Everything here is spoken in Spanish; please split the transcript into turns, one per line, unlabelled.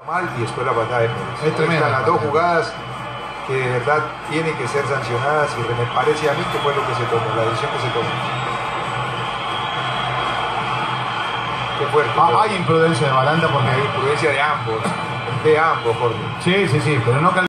Mal y después la patada de Pérez.
Es tremenda.
Las dos jugadas que de verdad tienen que ser sancionadas y me parece a mí que fue lo que se tomó, la decisión que se tomó. Qué fuerte.
Hay imprudencia de Balanta porque...
Hay imprudencia de ambos, Jorge.
Sí, pero no